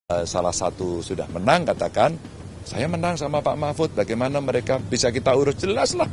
Salah satu sudah menang, katakan, saya menang sama Pak Mahfud, bagaimana mereka bisa kita urus, jelas lah.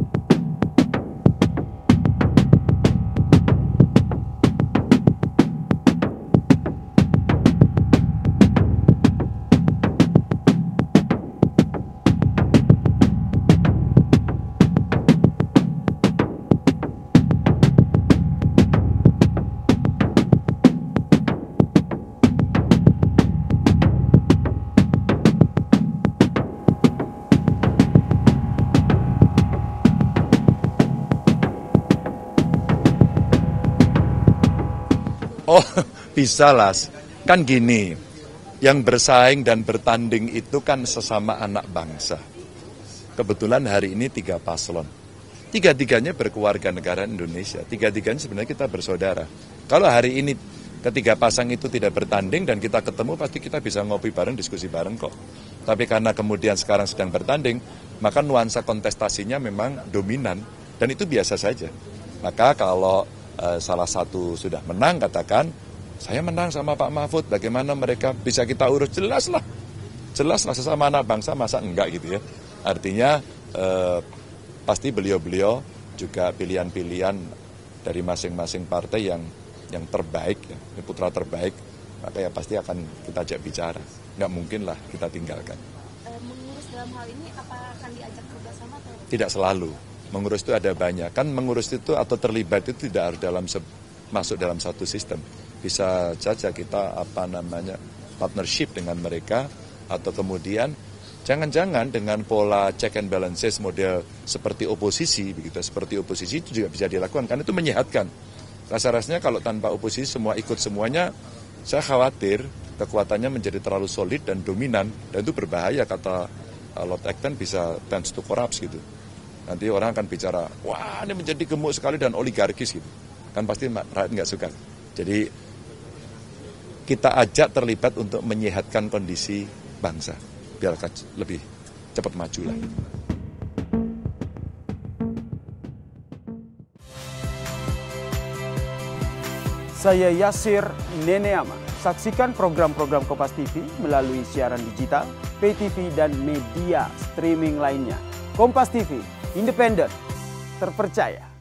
Oh, bisa lah. Kan gini, yang bersaing dan bertanding itu kan sesama anak bangsa. Kebetulan hari ini 3 paslon. Tiga-tiganya berkeluarga negara Indonesia. Tiga-tiganya sebenarnya kita bersaudara. Kalau hari ini ketiga pasang itu tidak bertanding dan kita ketemu, pasti kita bisa ngopi bareng, diskusi bareng kok. Tapi karena kemudian sekarang sedang bertanding, maka nuansa kontestasinya memang dominan. Dan itu biasa saja. Maka kalau salah satu sudah menang, katakan, saya menang sama Pak Mahfud, bagaimana mereka bisa kita urus, jelas lah. Jelas lah, sesama anak bangsa, masa enggak gitu ya. Artinya pasti beliau-beliau juga pilihan-pilihan dari masing-masing partai yang terbaik, ya, putra terbaik, maka ya pasti akan kita ajak bicara. Nggak mungkin lah kita tinggalkan. Mengurus dalam hal ini, apa akan diajak kerjasama atau? Tidak selalu. Mengurus itu ada banyak. Kan mengurus itu atau terlibat itu tidak harus masuk dalam satu sistem. Bisa saja kita partnership dengan mereka, atau kemudian jangan-jangan dengan pola check and balances model seperti oposisi, begitu, seperti oposisi itu juga bisa dilakukan, karena itu menyehatkan. Rasa-rasanya kalau tanpa oposisi semua ikut semuanya, saya khawatir kekuatannya menjadi terlalu solid dan dominan, dan itu berbahaya, kata Lord Acton, bisa tends to collapse gitu. Nanti orang akan bicara, wah ini menjadi gemuk sekali dan oligarkis gitu. Kan pasti rakyat nggak suka. Jadi kita ajak terlibat untuk menyehatkan kondisi bangsa, biar lebih cepat maju lah. Saya Yasir Neneama. Saksikan program-program Kompas TV melalui siaran digital, pay TV, dan media streaming lainnya. Kompas TV, independen, terpercaya.